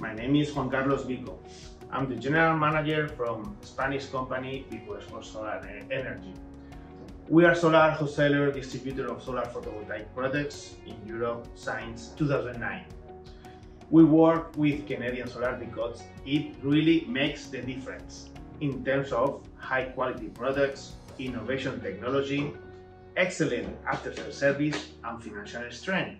My name is Juan Carlos Vico. I'm the general manager from Spanish company Vico for Solar Energy. We are solar wholesaler distributor of solar photovoltaic products in Europe since 2009. We work with Canadian Solar because it really makes the difference in terms of high quality products, innovation technology, excellent after-sales service and financial strength.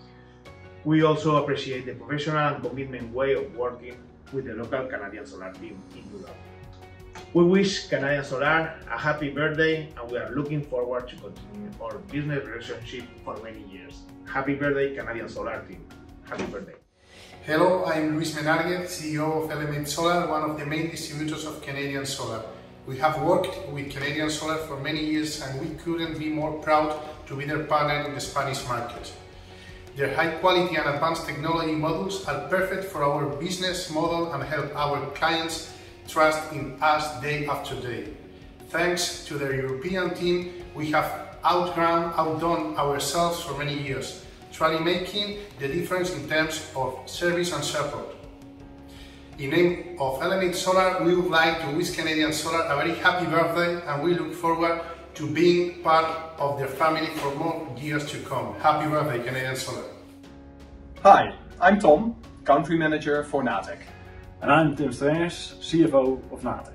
We also appreciate the professional and commitment way of working with the local Canadian Solar team in Europe. We wish Canadian Solar a happy birthday and we are looking forward to continue our business relationship for many years. Happy birthday, Canadian Solar team. Happy birthday. Hello, I'm Luis Menarguez, CEO of Element Solar, one of the main distributors of Canadian Solar. We have worked with Canadian Solar for many years and we couldn't be more proud to be their partner in the Spanish market. Their high quality and advanced technology models are perfect for our business model and help our clients trust in us day after day. Thanks to their European team, we have outdone ourselves for many years, truly making the difference in terms of service and support. In name of Element Solar, we would like to wish Canadian Solar a very happy birthday and we look forward to being part of their family for more years to come. Happy birthday, Canadian Solar. Hi, I'm Tom, Country Manager for Natec. And I'm Tim Strengers, CFO of Natec.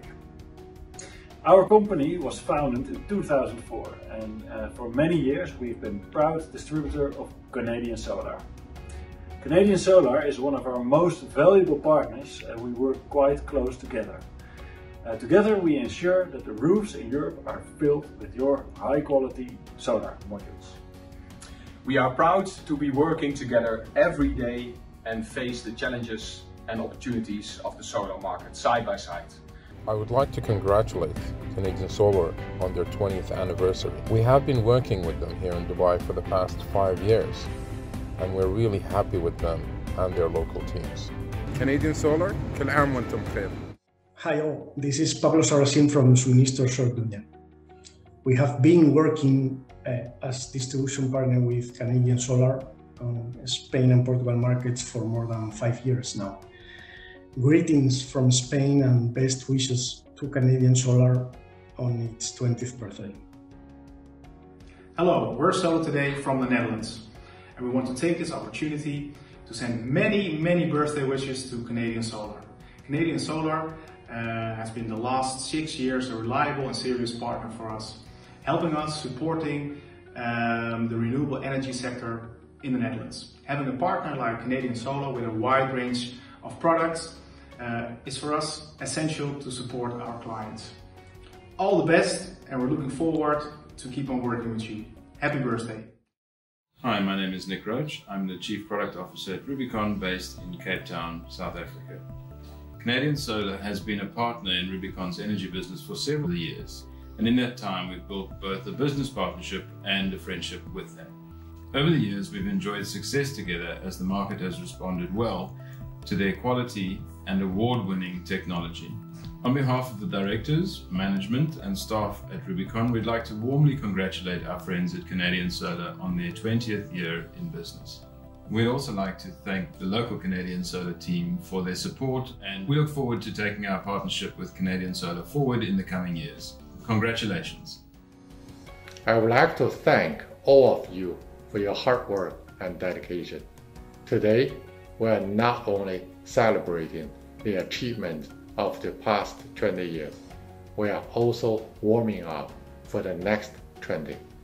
Our company was founded in 2004 and for many years we've been proud distributor of Canadian Solar. Canadian Solar is one of our most valuable partners and we work quite close together. Together we ensure that the roofs in Europe are filled with your high quality solar modules. We are proud to be working together every day and face the challenges and opportunities of the solar market side by side. I would like to congratulate Canadian Solar on their 20th anniversary. We have been working with them here in Dubai for the past 5 years and we're really happy with them and their local teams. Canadian Solar, كل عام وانتم بخير. Hi all, this is Pablo Saracín from Suministros Ortuña. We have been working as distribution partner with Canadian Solar on Spain and Portugal markets for more than 5 years now. Greetings from Spain and best wishes to Canadian Solar on its 20th birthday. Hello, we're Solar Today from the Netherlands and we want to take this opportunity to send many birthday wishes to Canadian Solar. Canadian Solar has been the last 6 years a reliable and serious partner for us, helping us supporting the renewable energy sector in the Netherlands. Having a partner like Canadian Solar with a wide range of products is for us essential to support our clients. All the best and we're looking forward to keep on working with you. Happy birthday. Hi, my name is Nick Roach. I'm the Chief Product Officer at Rubicon based in Cape Town, South Africa. Canadian Solar has been a partner in Rubicon's energy business for several years, and in that time we've built both a business partnership and a friendship with them. Over the years we've enjoyed success together as the market has responded well to their quality and award-winning technology. On behalf of the directors, management and staff at Rubicon, we'd like to warmly congratulate our friends at Canadian Solar on their 20th year in business. We'd also like to thank the local Canadian Solar team for their support and we look forward to taking our partnership with Canadian Solar forward in the coming years. Congratulations. I would like to thank all of you for your hard work and dedication. Today, we are not only celebrating the achievement of the past 20 years, we are also warming up for the next 20.